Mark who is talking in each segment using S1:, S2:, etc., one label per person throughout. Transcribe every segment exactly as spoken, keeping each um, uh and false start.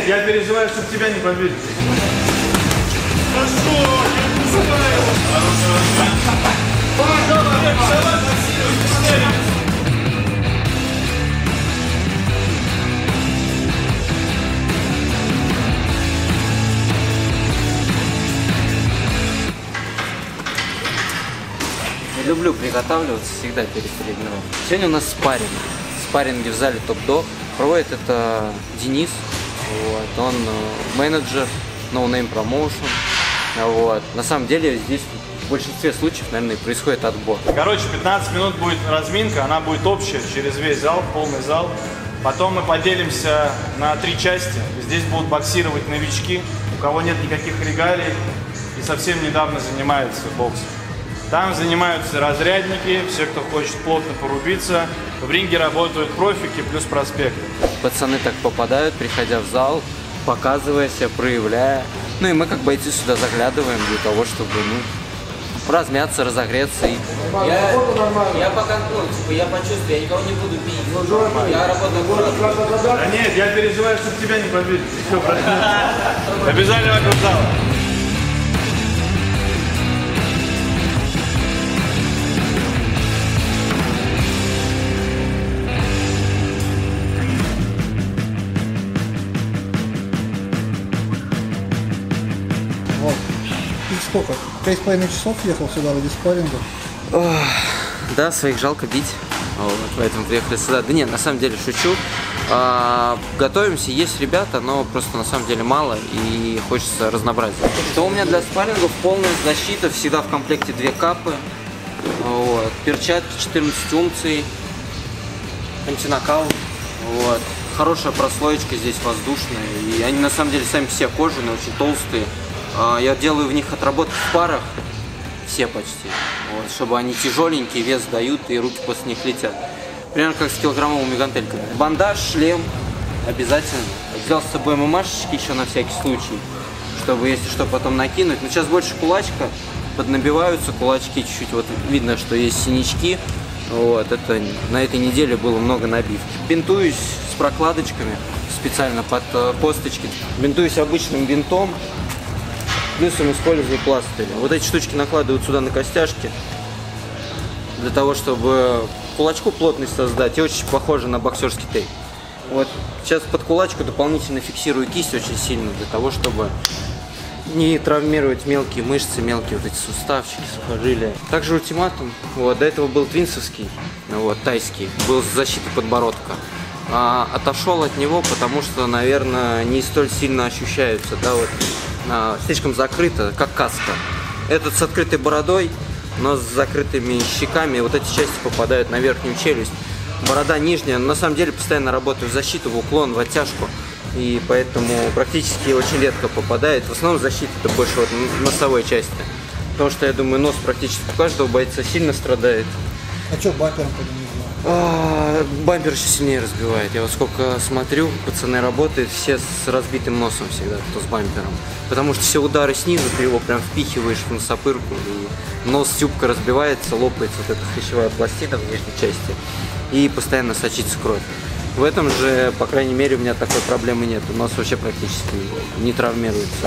S1: нет, я переживаю, чтобы тебя не побили. Хорошо, я не знаю.
S2: Я люблю приготавливаться всегда перед тренировкой. Сегодня у нас спарринг. Спарринги в зале топ-дог. Проводит это Денис. Вот. Он менеджер No Name Promotion. Вот. На самом деле здесь в большинстве случаев, наверное, происходит отбор.
S1: Короче, пятнадцать минут будет разминка, она будет общая через весь зал, полный зал. Потом мы поделимся на три части. Здесь будут боксировать новички, у кого нет никаких регалий и совсем недавно занимаются боксом. Там занимаются разрядники, все, кто хочет плотно порубиться. В ринге работают профики плюс проспекты.
S2: Пацаны так попадают, приходя в зал, показывая себя, проявляя. Ну и мы как бойцы сюда заглядываем для того, чтобы, ну, размяться, разогреться. И... Я, я пока, ну, типа, я почувствую, я никого не буду бить. Я работаю аккуратно.
S1: Да нет, я переживаю, чтобы тебя не побили. Обязательно вокруг зала.
S3: Вот. И сколько? Пять с половиной часов ехал сюда ради спарринга?
S2: Ох, да, своих жалко бить. Вот, поэтому приехали сюда. Да нет, на самом деле шучу. А, готовимся, есть ребята, но просто на самом деле мало и хочется разнообразия. Что у меня для спаррингов? Полная защита, всегда в комплекте две капы. Вот, перчатки четырнадцать унций, антинокаут. Вот. Хорошая прослоечка здесь воздушная. И они на самом деле сами все кожаные, очень толстые. Я делаю в них отработки в парах, все почти, вот, чтобы они тяжеленькие, вес дают и руки после них летят. Примерно как с килограммовыми гантельками. Бандаж, шлем обязательно. Взял с собой мамашечки еще на всякий случай, чтобы, если что, потом накинуть. Но сейчас больше кулачка, поднабиваются кулачки чуть-чуть, вот видно, что есть синячки. Вот, это на этой неделе было много набивки. Бинтуюсь с прокладочками специально под косточки. Бинтуюсь обычным бинтом. Плюсом использую пластырь. Вот эти штучки накладывают сюда на костяшки, для того, чтобы кулачку плотность создать. И очень похоже на боксерский тейп. Вот сейчас под кулачку дополнительно фиксирую кисть очень сильно, для того, чтобы не травмировать мелкие мышцы, мелкие вот эти суставчики, сухожилия. Также ультиматум. Вот, до этого был твинсовский, вот, тайский, был с защитой подбородка. А, отошел от него, потому что, наверное, не столь сильно ощущаются, да, вот. А, слишком закрыто, как каска. Этот с открытой бородой, но с закрытыми щеками. Вот эти части попадают на верхнюю челюсть. Борода нижняя, но на самом деле постоянно работаю в защиту, в уклон, в оттяжку. И поэтому практически очень редко попадает. В основном защита это больше вот носовой части. Потому что, я думаю, нос практически у каждого бойца сильно страдает.
S3: А что бампером тогда не знаю?
S2: А, бампер еще сильнее разбивает. Я вот сколько смотрю, пацаны работают, все с разбитым носом всегда, кто с бампером. Потому что все удары снизу, ты его прям впихиваешь в носопырку, и нос, тюбка разбивается, лопается вот эта хрящевая пластина в нижней части, и постоянно сочится кровь. В этом же, по крайней мере, у меня такой проблемы нет. Нос вообще практически не травмируется.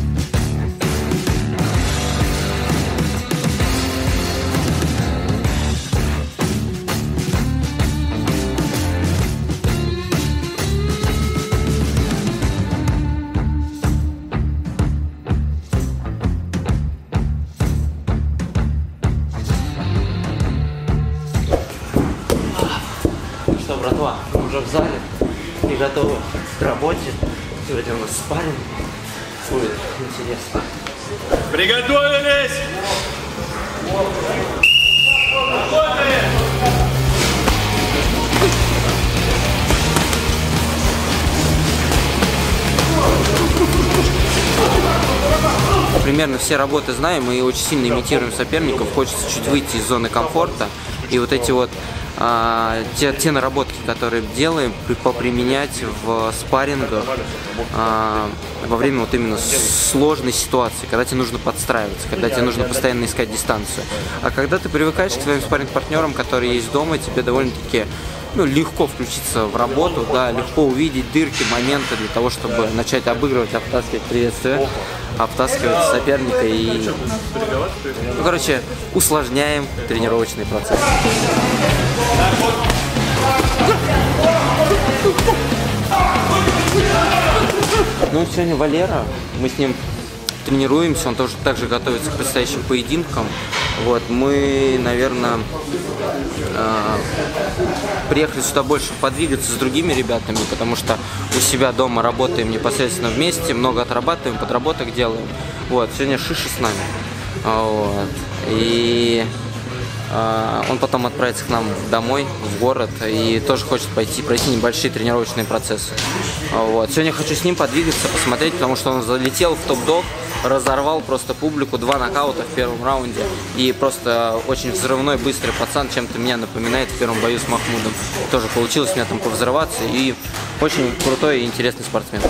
S2: Что, братва, мы уже в зале и готовы к работе. Сегодня у нас спарринг. Будет интересно.
S1: Приготовились!
S2: Примерно все работы знаем и очень сильно имитируем соперников. Хочется чуть выйти из зоны комфорта. И вот эти вот а, те, те наработки, которые делаем, поприменять в спаррингах а, во время вот именно сложной ситуации, когда тебе нужно подстраиваться, когда тебе нужно постоянно искать дистанцию. А когда ты привыкаешь к своим спарринг-партнерам, которые есть дома, тебе довольно-таки ну, легко включиться в работу, да, легко увидеть дырки, моменты для того, чтобы начать обыгрывать, обтаскивать приветствие, обтаскивать соперника и, ну, короче, усложняем тренировочный процесс. Ну, сегодня Валера, мы с ним тренируемся, он тоже также готовится к предстоящим поединкам. Вот, мы, наверное, э, приехали сюда больше подвигаться с другими ребятами, потому что у себя дома работаем непосредственно вместе, много отрабатываем, подработок делаем. Вот, сегодня Шиша с нами. Вот, и э, он потом отправится к нам домой, в город, и тоже хочет пойти пройти небольшие тренировочные процессы. Вот, сегодня хочу с ним подвигаться, посмотреть, потому что он залетел в топ-дог, разорвал просто публику, два нокаута в первом раунде. И просто очень взрывной, быстрый пацан, чем-то меня напоминает в первом бою с Махмудом. Тоже получилось у меня там повзрываться. И очень крутой и интересный спортсмен.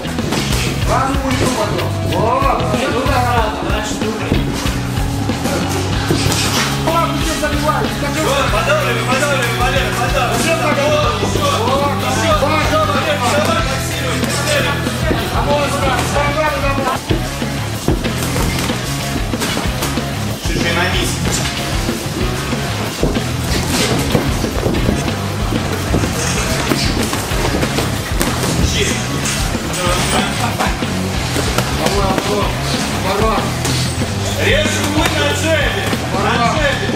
S1: Режь руку на джебе. На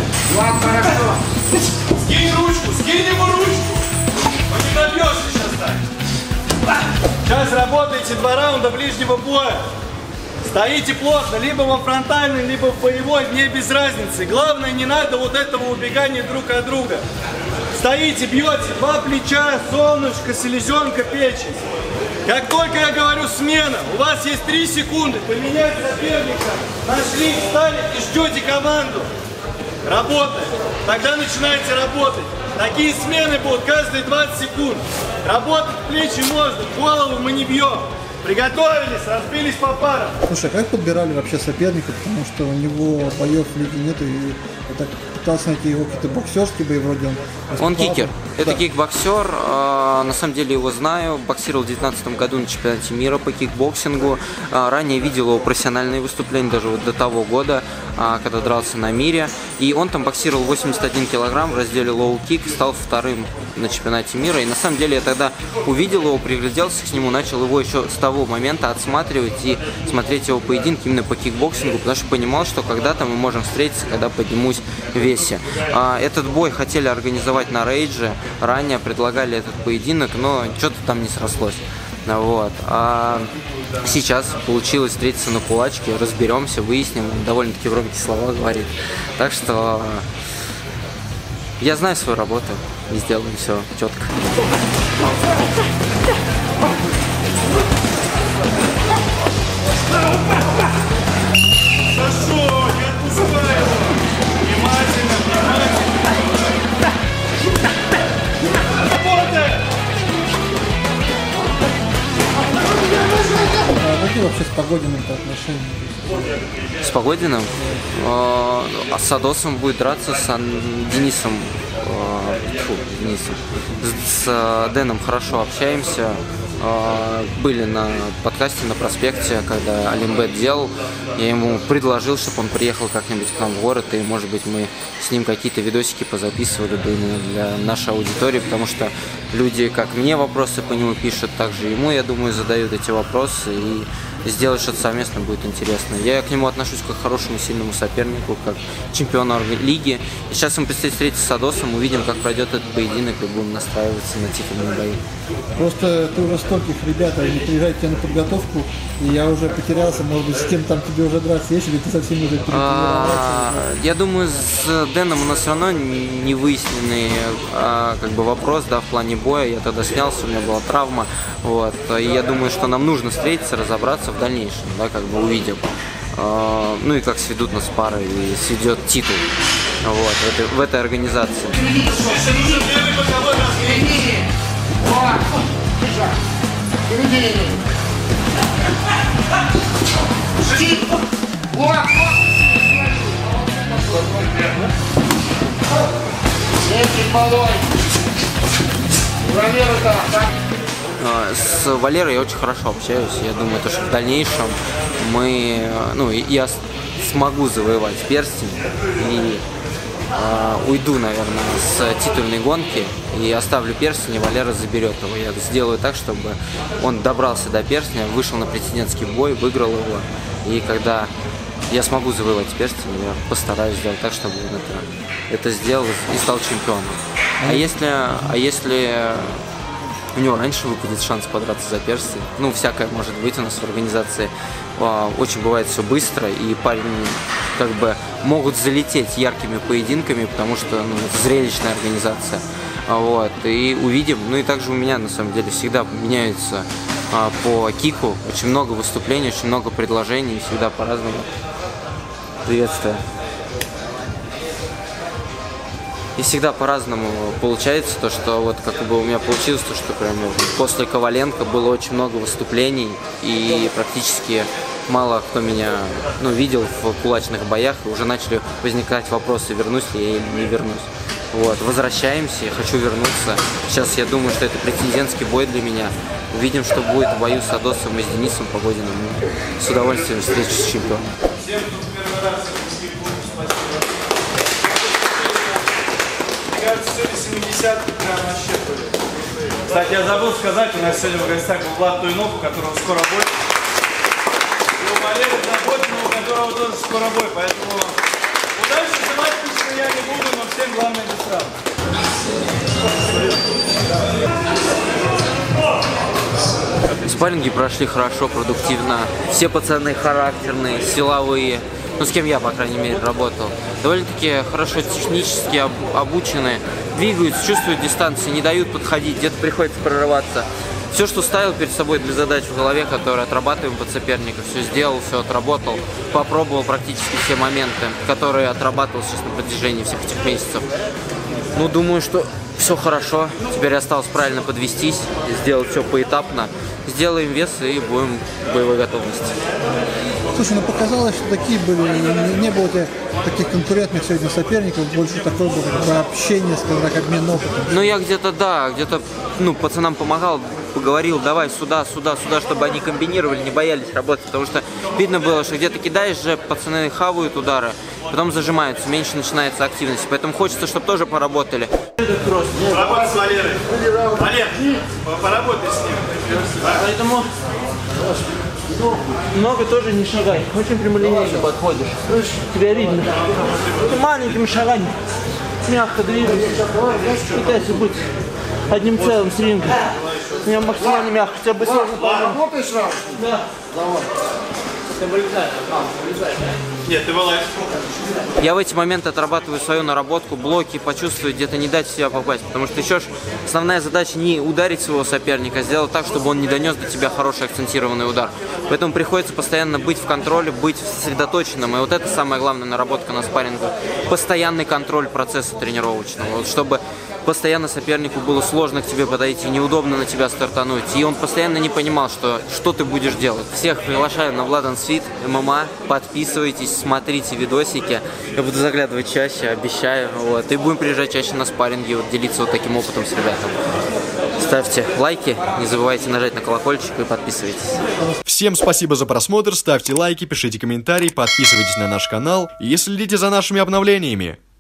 S1: джебе. Скинь ручку, скинь ему ручку. Он не добьешься сейчас так. Сейчас работаете два раунда ближнего боя. Стоите плотно, либо во фронтальной, либо в боевой, мне без разницы. Главное, не надо вот этого убегания друг от друга. Стоите, бьете, два плеча, солнышко, селезенка, печень. Как только я говорю смена, у вас есть три секунды поменять соперника. Нашли, встали и ждете команду. Работаем. Тогда начинаете работать. Такие смены будут каждые двадцать секунд. Работать плечи можно, голову мы не бьем. Приготовились, разбились по парам.
S3: Слушай, а как подбирали вообще соперника, потому что у него боев в лиге нет, и я так пытался найти его какие-то боксерские бои, вроде он...
S2: Он кикер,
S3: да.
S2: Это кикбоксер, на самом деле его знаю, боксировал в две тысячи девятнадцатом году на чемпионате мира по кикбоксингу, ранее видел его профессиональные выступления, даже вот до того года, когда дрался на мире, и он там боксировал восемьдесят один килограмм в разделе лоу-кик, стал вторым на чемпионате мира, и на самом деле я тогда увидел его, пригляделся к нему, начал его еще с того момента отсматривать и смотреть его поединки именно по кикбоксингу, потому что понимал, что когда-то мы можем встретиться, когда поднимусь в весе. Этот бой хотели организовать на Рейдже, ранее предлагали этот поединок, но что-то там не срослось. Вот. А сейчас получилось встретиться на кулачке, разберемся, выясним, довольно-таки громкие слова говорит. Так что я знаю свою работу и сделаем все четко.
S1: Хорошо, не отпускай его. Внимательно, внимательно. Работай!
S3: А какие вообще с Погодиным-то отношения?
S2: С Погодиным? А с Садосом будет драться, с Денисом. Фу, Денисом. С Дэном хорошо общаемся. Были на подкасте на проспекте, когда Алимбет делал. Я ему предложил, чтобы он приехал как-нибудь к нам в город, и, может быть, мы с ним какие-то видосики позаписывали бы именно для нашей аудитории, потому что люди, как мне, вопросы по нему пишут, также ему, я думаю, задают эти вопросы, и сделать что-то совместно будет интересно. Я к нему отношусь как к хорошему, сильному сопернику, как к чемпиону лиги. И сейчас ему предстоит встретиться с Садосом, увидим, как пройдет этот поединок, и будем настраиваться на титульные бои.
S3: Просто ты уже стольких ребят, они приезжают к тебе на подготовку, и я уже потерялся, может быть, с кем там тебе уже драться есть, или ты совсем уже
S2: а, Я думаю, с Дэном у нас все равно не выясненный а, как бы вопрос, да, в плане боя. Я тогда снялся, у меня была травма, вот. И я думаю, что нам нужно встретиться, разобраться в дальнейшем, да, как бы увидим. А, ну и как сведут нас пары и сведет титул, вот, в этой, в этой организации.
S4: Третий полой.
S2: С Валерой я очень хорошо общаюсь. Я думаю, то, что в дальнейшем мы, ну, я смогу завоевать перстень и э, уйду, наверное, с титульной гонки и оставлю перстень, и Валера заберет его. Я сделаю так, чтобы он добрался до перстня, вышел на претендентский бой, выиграл его. И когда я смогу завоевать перстень, я постараюсь сделать так, чтобы он это, это сделал и стал чемпионом. А если, а если у него раньше выпадет шанс подраться за перстень, ну, всякое может быть у нас в организации, очень бывает все быстро, и парень как бы могут залететь яркими поединками, потому что, ну, это зрелищная организация. Вот, и увидим. Ну и также у меня на самом деле всегда меняются а, по кику, очень много выступлений, очень много предложений, всегда по-разному. Приветствую. И всегда по-разному получается, то, что вот как бы у меня получилось, то, что прям после Коваленко было очень много выступлений, и практически мало кто меня, ну, видел в кулачных боях, и уже начали возникать вопросы, вернусь ли я или не вернусь. Вот, возвращаемся, я хочу вернуться. Сейчас я думаю, что это претендентский бой для меня. Увидим, что будет в бою с Адосом и с Денисом Погодиным. С удовольствием встречусь с чемпионом.
S1: Всем, кто первый раз, спасибо. Мне кажется, сегодня семидесятки прям вообще были. Кстати, я забыл сказать, у нас сегодня в гостях был Влад Туйнов, у которого скоро бой. И у Валеры Заботина, у которого тоже скоро бой, поэтому удачи желать лично я не буду, но всем главное без травм.
S2: Спарринги прошли хорошо, продуктивно. Все пацаны характерные, силовые. Ну, с кем я, по крайней мере, работал. Довольно-таки хорошо технически об, обучены. Двигаются, чувствуют дистанции, не дают подходить, где-то приходится прорываться. Все, что ставил перед собой для задач в голове, которые отрабатываем под соперника, все сделал, все отработал. Попробовал практически все моменты, которые отрабатывал сейчас на протяжении всех этих месяцев. Ну, думаю, что все хорошо. Теперь осталось правильно подвестись, сделать все поэтапно. Сделаем вес и будем в боевой готовности.
S3: Слушай, ну показалось, что такие были, не, не было у тебя таких конкурентных сегодня соперников, больше такое было как бы общение, скажем так, обмен опытом.
S2: Ну, я где-то, да, где-то, ну, пацанам помогал, поговорил, давай сюда, сюда, сюда, чтобы они комбинировали, не боялись работать, потому что видно было, что где-то кидаешь же, пацаны хавают удары, потом зажимаются, меньше начинается активность, поэтому хочется, чтобы тоже поработали.
S1: Поработай с Валерой. Валер, поработай с ним.
S4: Поэтому много тоже не шагай, очень прямолинейно подходишь, тебя видно. Ты маленькими шагами, мягко двигайся, пытайся быть одним целым с рингом. Я максимально мягко, хотя бы сложно.
S5: Работаешь сразу?
S4: Да.
S5: Давай.
S4: Ты вылезай, вылезай.
S1: Нет, ты вылазь.
S2: Я в эти моменты отрабатываю свою наработку, блоки, почувствовать, где-то не дать в себя попасть. Потому что еще ж основная задача не ударить своего соперника, а сделать так, чтобы он не донес до тебя хороший акцентированный удар. Поэтому приходится постоянно быть в контроле, быть сосредоточенным. И вот это самая главная наработка на спаррингу. Постоянный контроль процесса тренировочного. Вот чтобы постоянно сопернику было сложно к тебе подойти, неудобно на тебя стартануть. И он постоянно не понимал, что, что ты будешь делать. Всех приглашаю на Blood and Sweat эм эм а. Подписывайтесь, смотрите видосики. Я буду заглядывать чаще, обещаю. Вот. И будем приезжать чаще на спарринги, вот, делиться вот таким опытом с ребятами. Ставьте лайки, не забывайте нажать на колокольчик и подписывайтесь.
S6: Всем спасибо за просмотр, ставьте лайки, пишите комментарии, подписывайтесь на наш канал и следите за нашими обновлениями.